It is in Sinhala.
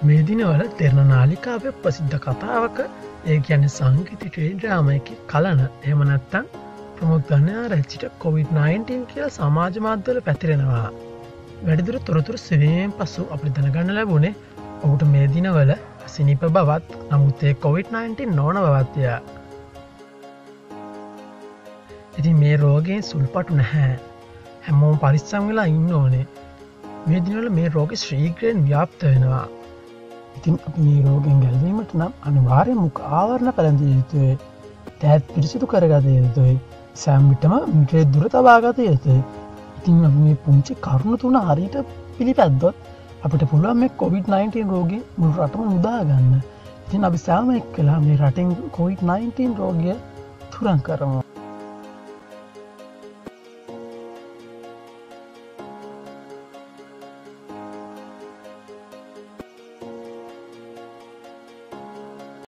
මේ දිනවල තෙරණ නාලිකාව ප්‍රසිද්ධ කතාවක ඒ ගැන සංගීතිකේ ඩ්‍රාමයක කලන එහම නැත්තන් ප්‍රමුක්ධනයා රැච්චිට කොවිD-19 කියල සමාජ මාධ්‍යවල පැතිරෙනවා. වැඩිදුර තොරතුර සවයෙන් පසු අපි දැනගන්න ලැබුණේ ඔහුට මේ දිනවල සිනිප බවත් නමුත්තේ කොවිD-19 නොවන බවත්ය. ඉතින් මේ රෝගයෙන් සුල්පටු නැහැ. හැමෝම පරිස්සම් වෙලා ඉන්න ඕනේ. මේ දිනවල මේ රෝග ශ්‍රීග්‍රයෙන් ව්‍යාප්ත වෙනවා. ඉතින් අපි මේ රෝගෙන් ගැලවීමට නම් අනිවාර්ය මුඛ ආවරණ පැළඳිය යුතුයි. දෑත් පිරිසිදු කරගත යුතුයි. සෑම විටම මිටරේ දුර තබා ගත යුතුයි. ඉතින් අපි මේ පුංචි කරුණු තුන හරියට පිළිපැද්දොත් අපිට පුළුවන් මේ කොවිD-19 රෝගයෙන් මුළු රටම මුදා ගන්න. ඉතින් අපි සෑම එක්කලා මේ රටෙන් කොවිD-19 රෝගය තුරන් කරමු.